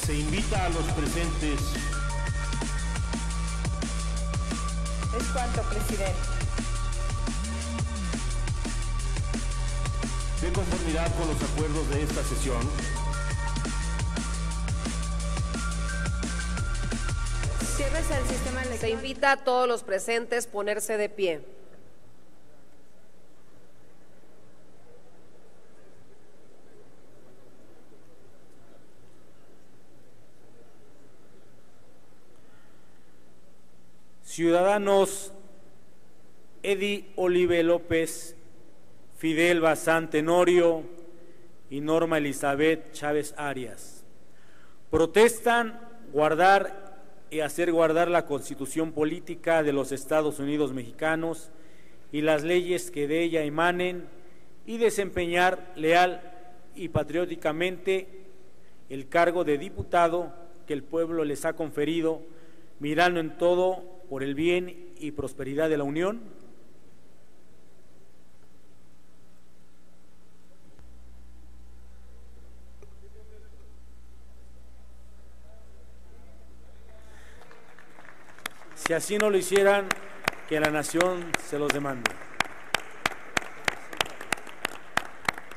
Se invita a los presentes. Es cuanto, presidente. De conformidad con los acuerdos de esta sesión, Ciérrese el sistema electoral. Se invita a todos los presentes a ponerse de pie. Ciudadanos Edi Olive López, Fidel Bazán Tenorio y Norma Elizabeth Chávez Arias protestan guardar y hacer guardar la Constitución Política de los Estados Unidos Mexicanos y las leyes que de ella emanen y desempeñar leal y patrióticamente el cargo de diputado que el pueblo les ha conferido, mirando en todo por el bien y prosperidad de la Unión. Si así no lo hicieran, que la nación se los demande.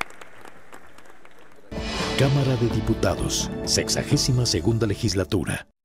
Cámara de Diputados, 62ª Legislatura.